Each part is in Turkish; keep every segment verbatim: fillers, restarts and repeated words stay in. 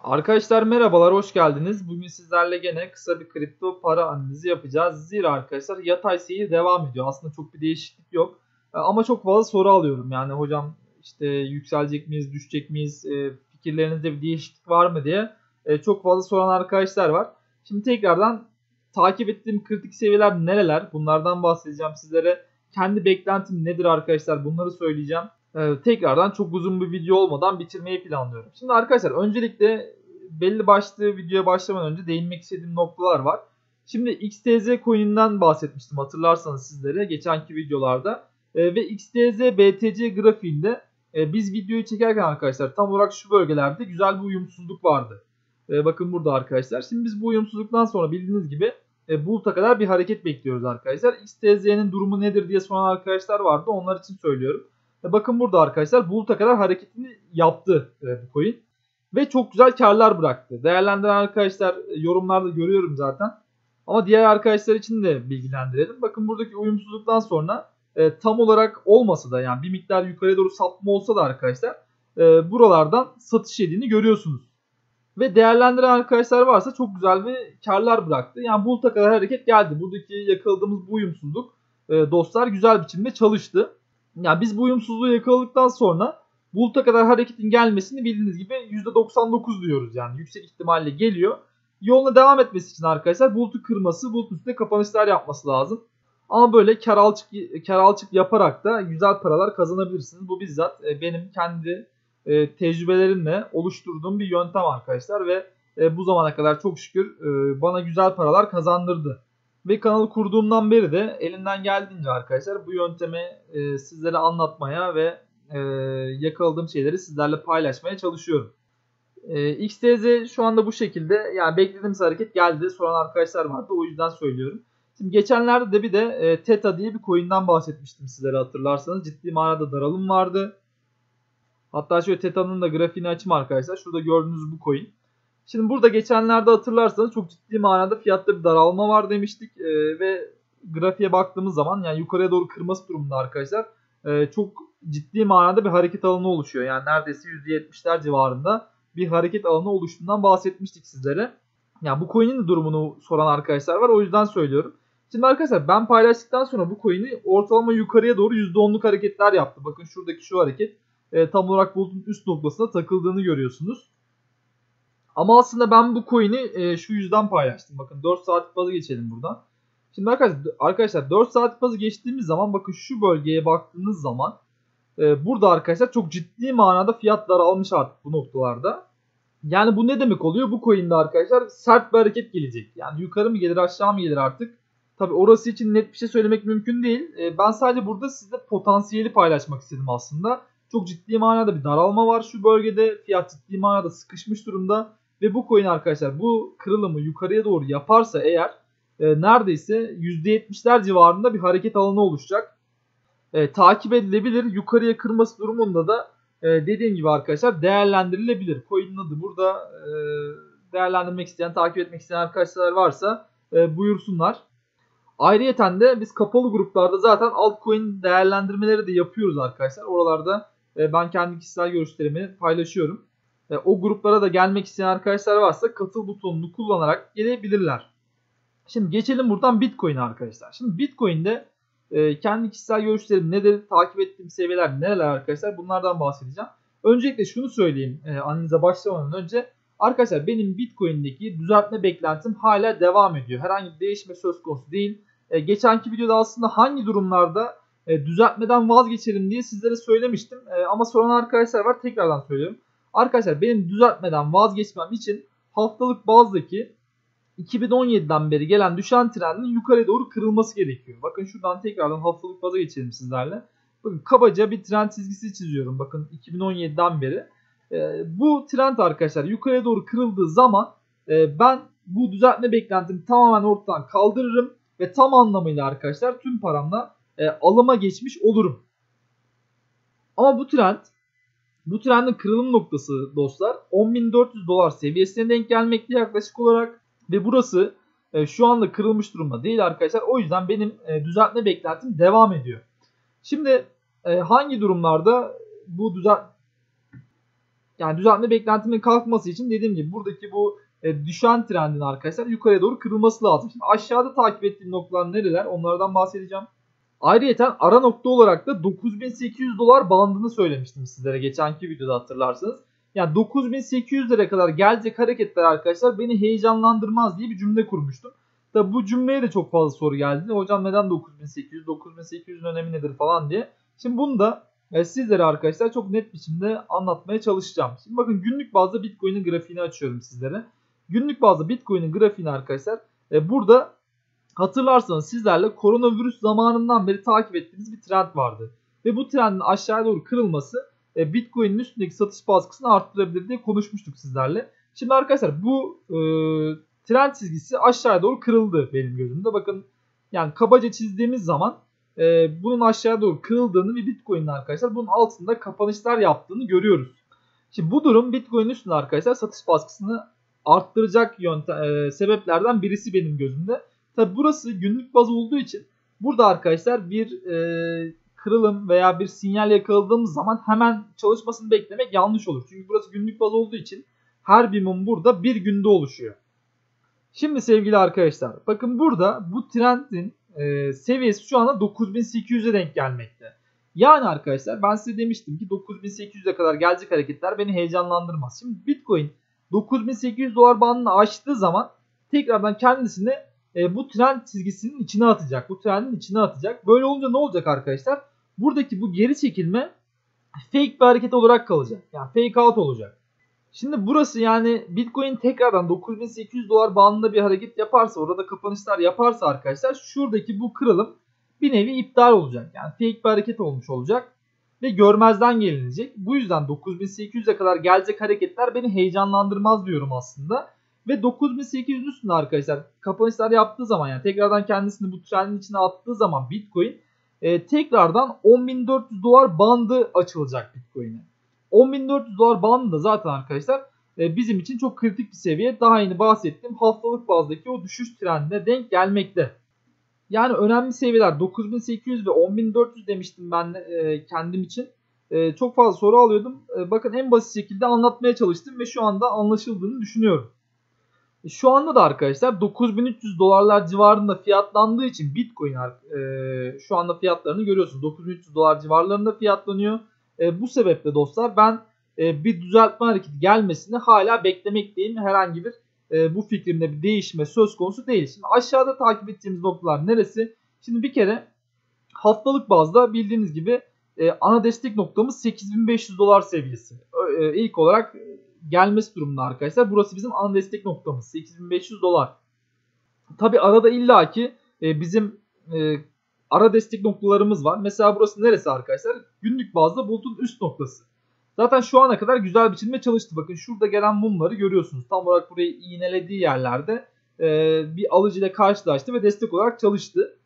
Arkadaşlar merhabalar, hoş geldiniz. Bugün sizlerle gene kısa bir kripto para analizi yapacağız. Zira arkadaşlar yatay seyir devam ediyor. Aslında çok bir değişiklik yok. E, Ama çok fazla soru alıyorum. Yani hocam işte yükselecek miyiz, düşecek miyiz, e, fikirlerinizde bir değişiklik var mı diye e, çok fazla soran arkadaşlar var. Şimdi tekrardan takip ettiğim kritik seviyeler nereler? Bunlardan bahsedeceğim sizlere. Kendi beklentim nedir arkadaşlar? Bunları söyleyeceğim. Ee, tekrardan çok uzun bir video olmadan bitirmeyi planlıyorum. Şimdi arkadaşlar öncelikle belli başlı videoya başlamadan önce değinmek istediğim noktalar var. Şimdi X T Z coin'inden bahsetmiştim hatırlarsanız sizlere geçenki videolarda. Ee, ve X T Z B T C grafiğinde e, biz videoyu çekerken arkadaşlar tam olarak şu bölgelerde güzel bir uyumsuzluk vardı. Ee, bakın burada arkadaşlar. Şimdi biz bu uyumsuzluktan sonra bildiğiniz gibi e, Bulut'a kadar bir hareket bekliyoruz arkadaşlar. X T Z'nin durumu nedir diye soran arkadaşlar vardı. Onlar için söylüyorum. Bakın burada arkadaşlar Bulut'a kadar hareketini yaptı bu coin. Ve çok güzel karlar bıraktı. Değerlendiren arkadaşlar yorumlarda görüyorum zaten. Ama diğer arkadaşlar için de bilgilendirelim. Bakın buradaki uyumsuzluktan sonra e, tam olarak olmasa da yani bir miktar yukarıya doğru sapma olsa da arkadaşlar e, buralardan satış yediğini görüyorsunuz. Ve değerlendiren arkadaşlar varsa çok güzel bir karlar bıraktı. Yani Bulut'a kadar hareket geldi. Buradaki yakaladığımız bu uyumsuzluk e, dostlar güzel biçimde çalıştı. Yani biz bu uyumsuzluğu yakaladıktan sonra Bulut'a kadar hareketin gelmesini bildiğiniz gibi yüzde doksan dokuz diyoruz yani yüksek ihtimalle geliyor. Yoluna devam etmesi için arkadaşlar Bulut'u kırması, Bulut'un üstünde kapanışlar yapması lazım. Ama böyle kar alçık, kar alçık yaparak da güzel paralar kazanabilirsiniz. Bu bizzat benim kendi e, tecrübelerimle oluşturduğum bir yöntem arkadaşlar ve e, bu zamana kadar çok şükür e, bana güzel paralar kazandırdı. Ve kanalı kurduğumdan beri de elimden geldiğince arkadaşlar bu yöntemi e, sizlere anlatmaya ve e, yakaladığım şeyleri sizlerle paylaşmaya çalışıyorum. E, X T Z şu anda bu şekilde, yani beklediğimiz hareket geldi soran arkadaşlar vardı, o yüzden söylüyorum. Şimdi geçenlerde de bir de e, Theta diye bir coin'den bahsetmiştim sizlere hatırlarsanız. Ciddi manada daralım vardı. Hatta şöyle Theta'nın da grafiğini açayım arkadaşlar. Şurada gördüğünüz bu coin. Şimdi burada geçenlerde hatırlarsanız çok ciddi manada fiyatta bir daralma var demiştik. Ee, ve grafiğe baktığımız zaman yani yukarıya doğru kırması durumunda arkadaşlar. Ee, çok ciddi manada bir hareket alanı oluşuyor. Yani neredeyse yüzde yetmişler civarında bir hareket alanı oluştuğundan bahsetmiştik sizlere. Yani bu coin'in de durumunu soran arkadaşlar var. O yüzden söylüyorum. Şimdi arkadaşlar ben paylaştıktan sonra bu coin'i ortalama yukarıya doğru yüzde onluk hareketler yaptı. Bakın şuradaki şu hareket e, tam olarak bulutun üst noktasına takıldığını görüyorsunuz. Ama aslında ben bu coin'i e, şu yüzden paylaştım. Bakın dört saatlik bazı geçelim buradan. Şimdi arkadaşlar, arkadaşlar dört saatlik bazı geçtiğimiz zaman bakın şu bölgeye baktığınız zaman e, burada arkadaşlar çok ciddi manada fiyat daralmış artık bu noktalarda. Yani bu ne demek oluyor? Bu coin'de arkadaşlar sert bir hareket gelecek. Yani yukarı mı gelir aşağı mı gelir artık? Tabi orası için net bir şey söylemek mümkün değil. E, ben sadece burada size potansiyeli paylaşmak istedim aslında. Çok ciddi manada bir daralma var şu bölgede. Fiyat ciddi manada sıkışmış durumda. Ve bu coin arkadaşlar bu kırılımı yukarıya doğru yaparsa eğer e, neredeyse yüzde yetmişler civarında bir hareket alanı oluşacak. E, takip edilebilir. Yukarıya kırması durumunda da e, dediğim gibi arkadaşlar değerlendirilebilir. Coin'in adı burada. E, değerlendirmek isteyen, takip etmek isteyen arkadaşlar varsa e, buyursunlar. Ayrıyeten de biz kapalı gruplarda zaten altcoin değerlendirmeleri de yapıyoruz arkadaşlar. Oralarda e, ben kendi kişisel görüşlerimi paylaşıyorum. E, o gruplara da gelmek isteyen arkadaşlar varsa katıl butonunu kullanarak gelebilirler. Şimdi geçelim buradan Bitcoin'e arkadaşlar. Şimdi Bitcoin'de e, kendi kişisel görüşlerim nedir, takip ettiğim seviyeler nereler arkadaşlar, bunlardan bahsedeceğim. Öncelikle şunu söyleyeyim e, analize başlamadan önce. Arkadaşlar benim Bitcoin'deki düzeltme beklentim hala devam ediyor. Herhangi bir değişme söz konusu değil. E, geçenki videoda aslında hangi durumlarda e, düzeltmeden vazgeçelim diye sizlere söylemiştim. E, ama soran arkadaşlar var, tekrardan söylüyorum. Arkadaşlar benim düzeltmeden vazgeçmem için haftalık bazdaki iki bin on yediden beri gelen düşen trendin yukarı doğru kırılması gerekiyor. Bakın şuradan tekrardan haftalık baza geçelim sizlerle. Bakın kabaca bir trend çizgisi çiziyorum. Bakın iki bin on yediden beri. E, bu trend arkadaşlar yukarıya doğru kırıldığı zaman e, ben bu düzeltme beklentimi tamamen ortadan kaldırırım. Ve tam anlamıyla arkadaşlar tüm paramla e, alıma geçmiş olurum. Ama bu trend, bu trendin kırılım noktası dostlar on bin dört yüz dolar seviyesine denk gelmekte yaklaşık olarak. Ve burası e, şu anda kırılmış durumda değil arkadaşlar. O yüzden benim e, düzeltme beklentim devam ediyor. Şimdi e, hangi durumlarda bu düzelt Yani düzeltme beklentimin kalkması için dediğim gibi buradaki bu e, düşen trendin arkadaşlar yukarıya doğru kırılması lazım. Şimdi aşağıda takip ettiğim noktalar nereler? Onlardan bahsedeceğim. Ayrıyeten ara nokta olarak da dokuz bin sekiz yüz dolar bandını söylemiştim sizlere geçenki videoda hatırlarsanız. Yani dokuz bin sekiz yüz lira kadar gelecek hareketler arkadaşlar beni heyecanlandırmaz diye bir cümle kurmuştum. Tabi bu cümleye de çok fazla soru geldi. Hocam neden dokuz bin sekiz yüz? dokuz bin sekiz yüzün önemi nedir falan diye. Şimdi bunu da e, sizlere arkadaşlar çok net biçimde anlatmaya çalışacağım. Şimdi bakın günlük bazda Bitcoin'in grafiğini açıyorum sizlere. Günlük bazda Bitcoin'in grafiğini arkadaşlar e, burada hatırlarsanız sizlerle koronavirüs zamanından beri takip ettiğimiz bir trend vardı. Ve bu trendin aşağıya doğru kırılması e, Bitcoin'in üstündeki satış baskısını arttırabilir diye konuşmuştuk sizlerle. Şimdi arkadaşlar bu e, trend çizgisi aşağıya doğru kırıldı benim gözümde. Bakın yani kabaca çizdiğimiz zaman e, bunun aşağıya doğru kırıldığını ve Bitcoin'in arkadaşlar bunun altında kapanışlar yaptığını görüyoruz. Şimdi bu durum Bitcoin'in üstünde arkadaşlar satış baskısını arttıracak yöntem, e, sebeplerden birisi benim gözümde. Tabi burası günlük baz olduğu için burada arkadaşlar bir e, kırılım veya bir sinyal yakaladığımız zaman hemen çalışmasını beklemek yanlış olur. Çünkü burası günlük baz olduğu için her bir mum burada bir günde oluşuyor. Şimdi sevgili arkadaşlar bakın burada bu trendin e, seviyesi şu anda dokuz bin sekiz yüze denk gelmekte. Yani arkadaşlar ben size demiştim ki dokuz bin sekiz yüze kadar gelecek hareketler beni heyecanlandırmaz. Şimdi Bitcoin dokuz bin sekiz yüz dolar bandını aştığı zaman tekrardan kendisini e, bu trend çizgisinin içine atacak. Bu trendin içine atacak. Böyle olunca ne olacak arkadaşlar? Buradaki bu geri çekilme fake bir hareket olarak kalacak. Yani fake out olacak. Şimdi burası yani Bitcoin tekrardan dokuz bin sekiz yüz dolar bandında bir hareket yaparsa, orada kapanışlar yaparsa arkadaşlar şuradaki bu kırılım bir nevi iptal olacak. Yani fake bir hareket olmuş olacak ve görmezden gelinecek. Bu yüzden dokuz bin sekiz yüze kadar gelecek hareketler beni heyecanlandırmaz diyorum aslında. Ve dokuz bin sekiz yüz üstünde arkadaşlar kapanışlar yaptığı zaman yani tekrardan kendisini bu trendin içine attığı zaman Bitcoin e, tekrardan on bin dört yüz dolar bandı açılacak Bitcoin'e. on bin dört yüz dolar bandı da zaten arkadaşlar e, bizim için çok kritik bir seviye. Daha yeni bahsettiğim haftalık bazdaki o düşüş trendine denk gelmekte. Yani önemli seviyeler dokuz bin sekiz yüz ve on bin dört yüz demiştim ben e, kendim için. E, çok fazla soru alıyordum. E, bakın en basit şekilde anlatmaya çalıştım ve şu anda anlaşıldığını düşünüyorum. E, şu anda da arkadaşlar dokuz bin üç yüz dolarlar civarında fiyatlandığı için Bitcoin e, şu anda fiyatlarını görüyorsunuz. dokuz bin üç yüz dolar civarlarında fiyatlanıyor. E, bu sebeple dostlar ben e, bir düzeltme hareketi gelmesini hala beklemekteyim. Herhangi bir e, bu fikrimde bir değişme söz konusu değil. Şimdi aşağıda takip ettiğimiz noktalar neresi? Şimdi bir kere haftalık bazda bildiğiniz gibi e, ana destek noktamız sekiz bin beş yüz dolar seviyesi. E, ilk olarak gelmesi durumunda arkadaşlar. Burası bizim ana destek noktamız sekiz bin beş yüz dolar. Tabi arada illaki e, bizim e, ara destek noktalarımız var. Mesela burası neresi arkadaşlar? Günlük bazda bulutun üst noktası. Zaten şu ana kadar güzel biçilme çalıştı. Bakın şurada gelen mumları görüyorsunuz. Tam olarak burayı iğnelediği yerlerde e, bir alıcı ile karşılaştı ve destek olarak çalıştı.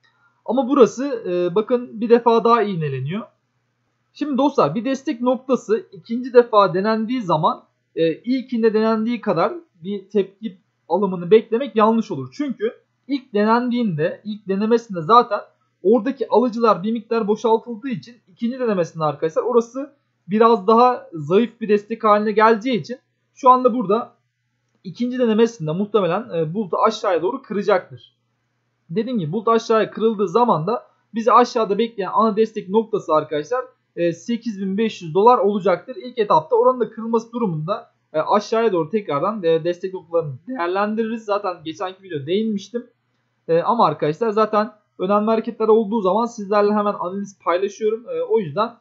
Ama burası e, bakın bir defa daha iğneleniyor. Şimdi dostlar bir destek noktası ikinci defa denendiği zaman e, ilkinde denendiği kadar bir tepki alımını beklemek yanlış olur. Çünkü ilk denendiğinde, ilk denemesinde zaten oradaki alıcılar bir miktar boşaltıldığı için ikinci denemesinde arkadaşlar orası biraz daha zayıf bir destek haline geleceği için şu anda burada ikinci denemesinde muhtemelen e, bulutu aşağıya doğru kıracaktır. Dediğim gibi bulut aşağıya kırıldığı zaman da bizi aşağıda bekleyen ana destek noktası arkadaşlar e, sekiz bin beş yüz dolar olacaktır. İlk etapta oranın da kırılması durumunda e, aşağıya doğru tekrardan e, destek noktalarını değerlendiririz. Zaten geçenki videoda değinmiştim. E, ama arkadaşlar zaten önemli hareketler olduğu zaman sizlerle hemen analiz paylaşıyorum. E, o yüzden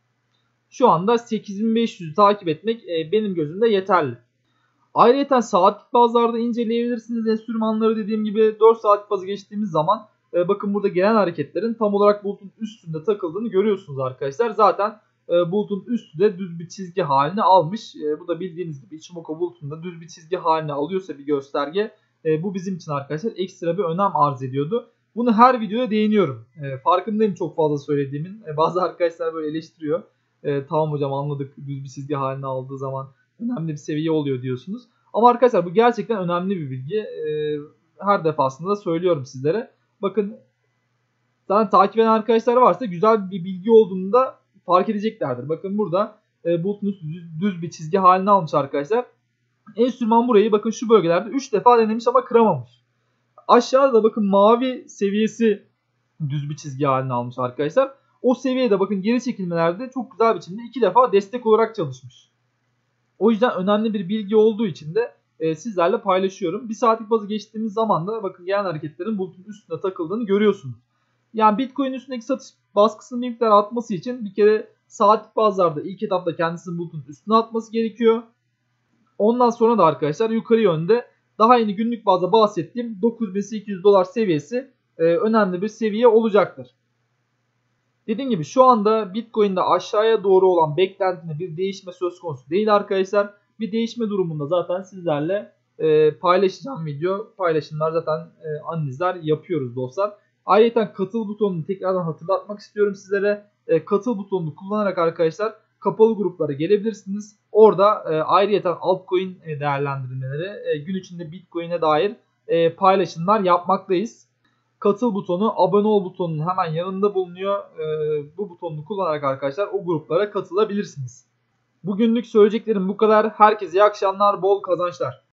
şu anda sekiz bin beş yüzü takip etmek e, benim gözümde yeterli. Ayrıca saatlik bazlarda inceleyebilirsiniz enstrümanları dediğim gibi dört saatlik bazı geçtiğimiz zaman e, bakın burada gelen hareketlerin tam olarak bulutun üstünde takıldığını görüyorsunuz arkadaşlar. Zaten e, bulutun üstü de düz bir çizgi haline almış. E, bu da bildiğiniz gibi Ichimoku bulutunda düz bir çizgi haline alıyorsa bir gösterge e, bu bizim için arkadaşlar ekstra bir önem arz ediyordu. Bunu her videoda değiniyorum. E, farkındayım çok fazla söylediğimin. E, bazı arkadaşlar böyle eleştiriyor. E, tamam hocam anladık düz bir çizgi haline aldığı zaman önemli bir seviye oluyor diyorsunuz. Ama arkadaşlar bu gerçekten önemli bir bilgi. Ee, her defasında da söylüyorum sizlere. Bakın zaten takip eden arkadaşlar varsa güzel bir bilgi olduğunu da fark edeceklerdir. Bakın burada e, bulutun üstü düz, düz bir çizgi haline almış arkadaşlar. Enstrüman burayı bakın şu bölgelerde üç defa denemiş ama kıramamış. Aşağıda da bakın mavi seviyesi düz bir çizgi haline almış arkadaşlar. O seviyede bakın geri çekilmelerde çok güzel biçimde iki defa destek olarak çalışmış. O yüzden önemli bir bilgi olduğu için de e, sizlerle paylaşıyorum. Bir saatlik bazı geçtiğimiz zaman da bakın gelen hareketlerin bulutun üstüne takıldığını görüyorsunuz. Yani Bitcoin üstündeki satış baskısının bir miktar artması için bir kere saatlik bazlarda ilk etapta kendisinin bulutun üstüne atması gerekiyor. Ondan sonra da arkadaşlar yukarı yönde daha yeni günlük bazda bahsettiğim dokuz bin sekiz yüz dolar seviyesi e, önemli bir seviye olacaktır. Dediğim gibi şu anda Bitcoin'de aşağıya doğru olan beklentinde bir değişme söz konusu değil arkadaşlar. Bir değişme durumunda zaten sizlerle e, paylaşacağım video. Paylaşımlar zaten e, analizler yapıyoruz dostlar. Ayrıca katıl butonunu tekrardan hatırlatmak istiyorum sizlere. E, katıl butonunu kullanarak arkadaşlar kapalı gruplara gelebilirsiniz. Orada e, ayrıca altcoin değerlendirmeleri, e, gün içinde Bitcoin'e dair e, paylaşımlar yapmaktayız. Katıl butonu, abone ol butonunun hemen yanında bulunuyor. Ee, bu butonunu kullanarak arkadaşlar o gruplara katılabilirsiniz. Bugünlük söyleyeceklerim bu kadar. Herkese iyi akşamlar, bol kazançlar.